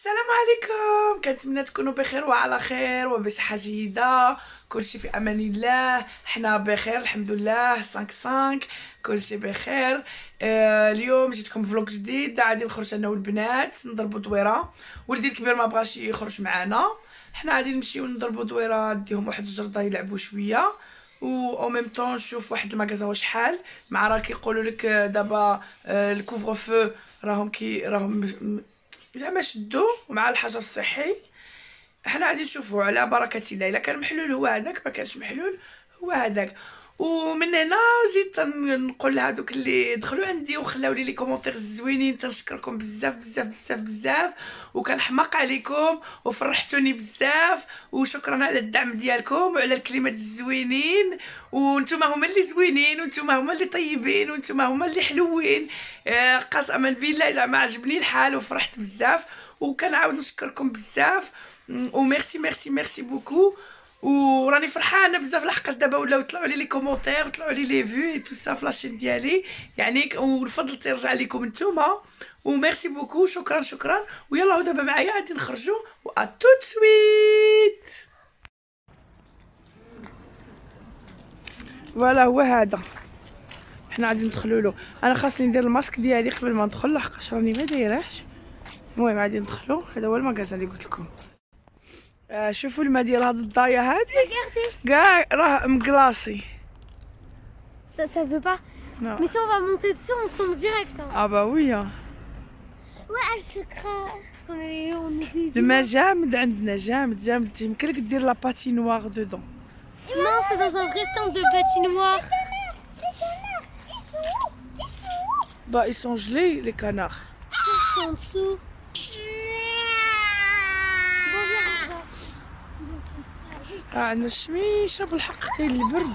السلام عليكم، كنتمنى تكونوا بخير وعلى خير وبصحه جيده. كلشي في امان الله، حنا بخير الحمد لله. 5 كلشي بخير. اليوم جيتكم فلوق جديد، غادي نخرج انا والبنات نضربوا دويره. ولدي الكبير ما بغاش يخرج معنا، حنا غادي نمشيو نضربوا دويره، نديهم واحد الجرده يلعبوا شويه او ميم طون نشوف واحد المغازا واش حال. مع راه كيقولوا لك دابا الكوفر فو راهم زعما شدو مع الحجر الصحي. حنا غادي نشوفوا على بركه الله، الا كان محلول هو هذاك، ما كانش محلول هو هذاك. ومن هنا جيت نقول لهادوك اللي دخلوا عندي وخلاو لي كومونتير زوينين، تنشكركم بزاف بزاف بزاف بزاف، وكنحماق عليكم وفرحتوني بزاف، وشكرا على الدعم ديالكم وعلى الكلمات الزوينين. وانتم هما اللي زوينين، وانتم هما اللي طيبين، وانتم هما اللي حلوين. قسما بالله زعما عجبني الحال وفرحت بزاف، وكنعاود نشكركم بزاف. وميرسي ميرسي ميرسي بوكو. وراني فرحانه بزاف لحقاش دابا ولاو يطلعوا لي كومونتير وطلعوا لي فيو اي تو سا فلاشين ديالي، يعني والفضل تيرجع لكم نتوما. وميرسي بوكو، شكرا شكرا. ويلا دابا معايا غادي نخرجوا و توت سويت. فوالا هو هذا، حنا غادي ندخلوا له. انا خاصني ندير الماسك ديالي قبل ما ندخل لحقاش راني ما دايرهش. المهم غادي ندخلوا، هذا هو المغازا اللي قلت لكم. شوفوا الماء ديال هاد الضايه هادي كاع راه مكلاصي. Ça veut pas. Non. Mais si on va monter dessus, on tombe direct. Hein. Ah bah oui. Ouais, je crains. Parce qu'on est des الماء جامد عندنا، جامد جامد. يمكن لك دير لا باتينوار دودون. Non, c'est dans un vrai stand de patinoire. Bah ils sont gelés les canards. Ils sont en dessous. عندنا الشميشه بالحق، كاين البرد.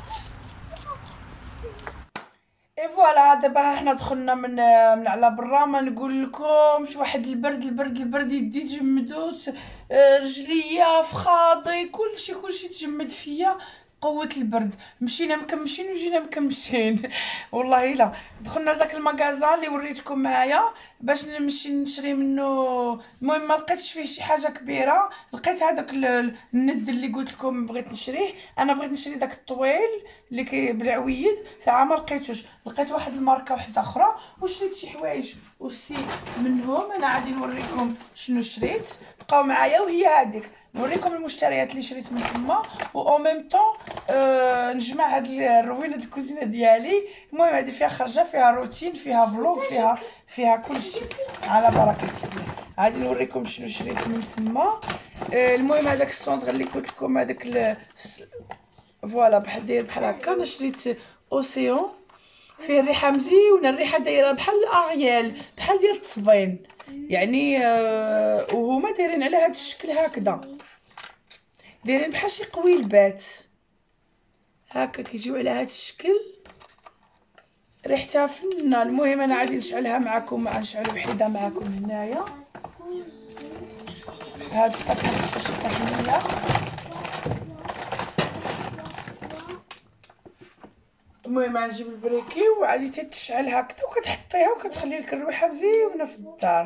اي فوالا دابا حنا دخلنا من على برا. ما نقول لكمش واحد البرد البرد البرد، يدي تجمدوت، رجليا فخاضي، كلشي تجمد فيا. قوة البرد، مشينا مكمشين وجينا مكمشين. والله الا دخلنا لذاك المغازا اللي وريتكم معايا باش نمشي نشري منه. المهم ما لقيتش فيه شي حاجه كبيره، لقيت هذاك الند اللي قلت لكم بغيت نشريه. انا بغيت نشري داك الطويل اللي بالعويد، ساعه ما لقيتوش. لقيت واحد الماركه واحده اخرى وشريت شي حوايج وسي منهم. انا غادي نوريكم شنو شريت، بقاو معايا. وهي هذيك نوريكم المشتريات اللي شريت من تما، و ميم طون نجمع هاد الروينه الكوزينه ديالي. المهم هذه فيها خرجه، فيها روتين، فيها فلوق، فيها كلشي على بركه الله. غادي نوريكم شنو شريت من تما. المهم هذاك الصوندغ اللي قلت لكم، هذاك فوالا بحال هكا. انا شريت اوسيون، فيه الريحه مزيونه، الريحه دايره بحال الاغيال، بحال ديال التصبين يعني. وهما دايرين على هذا الشكل هكذا، دايرين بحال شي قويلبات هكا، كيجيو على هذا الشكل، ريحتها فنه. المهم انا غادي نشعلها معكم، نشعل وحده معكم هنايا. هاد الصاك باش تحملها. المهم غنجيب البريكي وغادي تشعل هكذا، وكتحطيها وكتخلي لك الريحه مزيونه في الدار.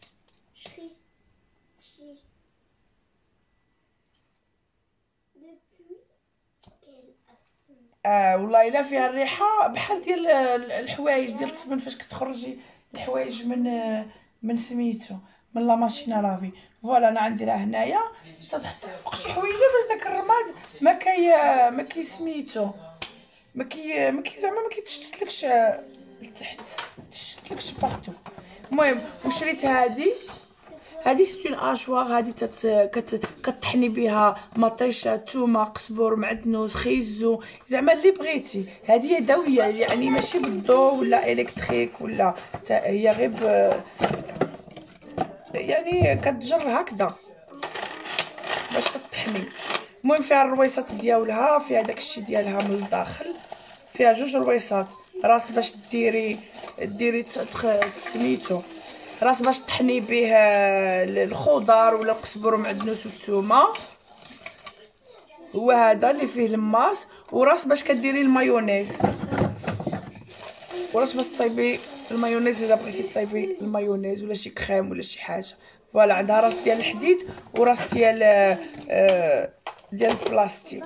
والله الا فيها الريحه بحال ديال الحوايج ديال التصبن، فاش كتخرجي الحوايج من سميتو من لا ماشينا لافي. فوالا انا غنديرها هنايا، تحطيها فوق شي حويجه باش داك الرماد ما كي سميتو ما كي زعما ما كيتشتتلكش لتحت، تشتتلكش باغتو. المهم وشريت هذه سيت اون اشوار. هذه كطحني بها مطيشه، تومه، قزبر، معدنوس، خيزو، زعما اللي بغيتي. هذه يدويه يعني ماشي بالضو ولا الكتريك ولا هي غير يعني كتجر هكذا باش تطحني. المهم فيها الرويصات ديالها، فيها داكشي ديالها من الداخل، فيها 2 رويصات. راس باش ديري سميتو، راس باش طحني به الخضر ولا القزبر ومعدنوس والثومه، هو هذا اللي فيه الماس. وراس باش كديري المايونيز، وراس باش تصايبي المايونيز الا بغيتي تصايبي المايونيز ولا شي كريم ولا شي حاجه. فوالا عندها راس ديال الحديد وراس ديال البلاستيك.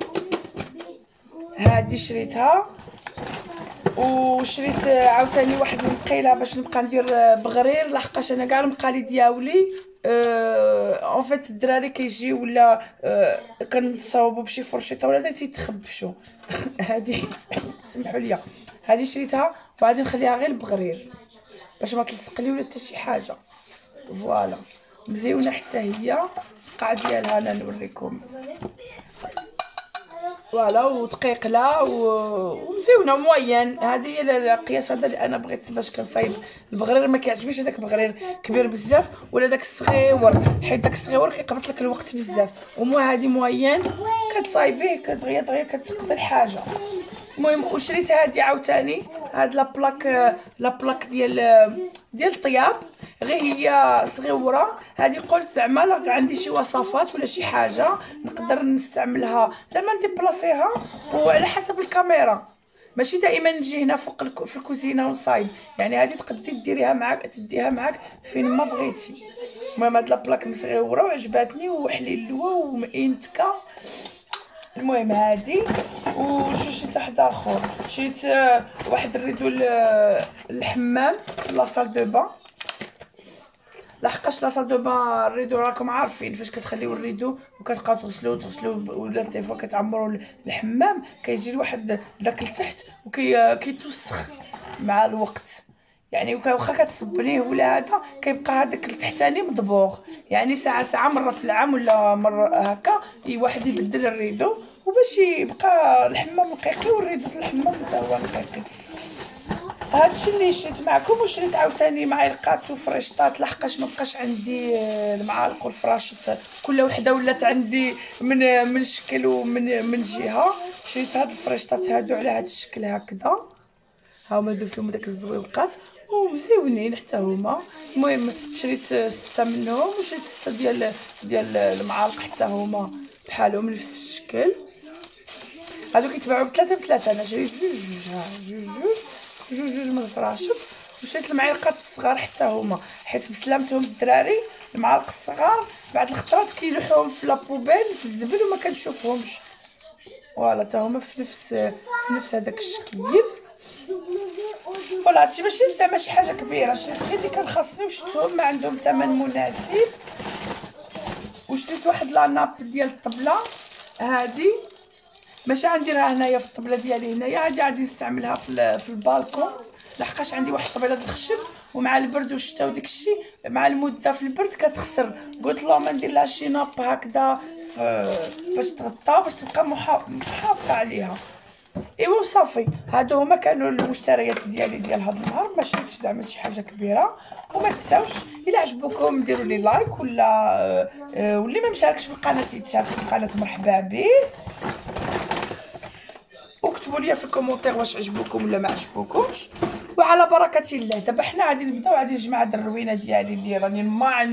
هادي شريتها، وشريت عاوتاني واحد المقيله باش نبقى ندير بغرير، لحقاش انا كاع المقالي دياولي اون فيت الدراري كيجي ولا كنصاوبوا بشي فرشيطه ولا تيتخبشوا. هادي سمحوا لي، هادي شريتها وغادي نخليها غير البغرير باش ما تلصق لي ولا حتى شي حاجه. فوالا مزيونه حتى هي، القاع ديالها انا نوريكم. فوالا وتقيقله ومزيونه موين. هذه هي القياس هذا اللي انا بغيت باش كنصايب البغرير. ما كيعجبنيش هذاك البغرير كبير بزاف ولا داك الصغيور، حيت داك الصغيور كيقبط لك الوقت بزاف. هذه موين كتصايبيه دغيا كتسقط الحاجه. المهم وشريت هذه عاوتاني، هاد لابلاك ديال الطياب، غير هي صغيوره. هذه قلت زعما عندي شي وصفات ولا شي حاجه نقدر نستعملها زعما نديبلاصيها، وعلى حسب الكاميرا ماشي دائما نجي هنا فوق في الكوزينه ونصايب. يعني هذه تقدري تديها معاك فين ما بغيتي. المهم هاد لابلاك مصغيوره وعجباتني وحليلوه ومئينتكا. المهم هادي شريت واحد اخر، شريت واحد الريدو الحمام لاصال دو بان، لحقاش لاصال دو بان الريدو راكم عارفين فاش كتخليو الريدو وكتبقاو تغسلوه ولا تيفوا كتعمروا الحمام كيجي الواحد داك لتحت وكيتوسخ مع الوقت. يعني واخا كتصبنيه ولا هذا كيبقى هذاك التحتاني مطبوخ. يعني ساعه مره في العام ولا مره هكا واحد يبدل الريدو وباش يبقى الحمام نقيقي والريدو في الحمام حتى هو نقيقي. هادشي اللي شريت معكم. وشريت عاوتاني معلقات وفريشطات، لحقاش مابقاش عندي المعالق والفراشط، كل وحده ولات عندي من شكل ومن جهه. شريت هاد الفريشطات هادو على هاد الشكل هكذا، هاهما درت لهم داك الزويوقات ومزيونين حتى هما. المهم شريت 6 منهم، وشريت 6 ديال المعالق حتى هما بحالهم نفس الشكل. هادو كيتباعوا ب3 ب3. انا شريت جوج من الفراشط. وشريت المعلقات الصغار حتى هما، حيت بسلامتهم الدراري المعالق الصغار بعد الخطرات كيلوحوهم في لابوبيل في الزبل وما كنشوفهمش. فوالا حتى هما في نفس هذاك الشكل. فوالا هادشي ماشي زعما شي حاجه كبيره، شريت غير اللي كان خاصني وشفتهم ما عندهم ثمن مناسب. وشريت واحد لاناب ديال الطبله، هادي ماشي غنديرها هنايا في الطبله ديالي هنايا، هادي غادي نستعملها في البالكون، لحقاش عندي واحد الطبيله د الخشب ومع البرد والشتا وداكشي مع المده في البرد كتخسر. قلت له ما ندير لها شي ناب هكذا باش تغطى باش تبقى محافظه عليها. ايوا وصافي. هادو هما كانوا المشتريات ديالي ديال هذا النهار، ما شريتش زعما شي حاجه كبيره. وما تنساوش الا عجبكم ديروا لي لايك، ولا واللي ما مشاركش في القناه يتشارك في القناه مرحبا به. وكتبوا لي في الكومونتير واش عجبكم ولا ما عجبكمش. وعلى بركه الله دابا حنا غادي نبداو غادي نجمع هاد الروينه ديالي اللي راني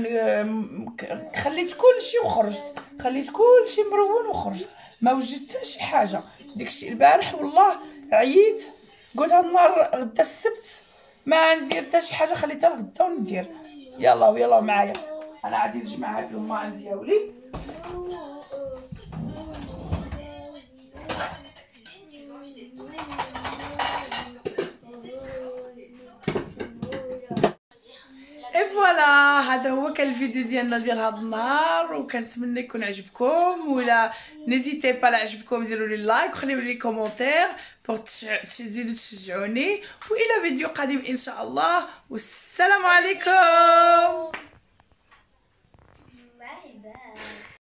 خليت كلشي وخرجت، خليت كلشي مرون وخرجت، ما وجدت حتى شي حاجه. داكشي البارح والله عييت، قلت هاد النهار غدا السبت ما ندير حتى شي حاجه، خليتها لغدا وندير. يلا معايا انا غادي نجمع هاد الماء ديالي. فوالا هذا هو كان الفيديو ديالنا ديال هذا النهار، وكنتمنى يكون عجبكم. ولا نيزيتي با لا عجبكم ديروا لي لايك وخليوا لي كومونتير بور تزيدوا تشجعوني. والى فيديو قادم ان شاء الله، والسلام عليكم.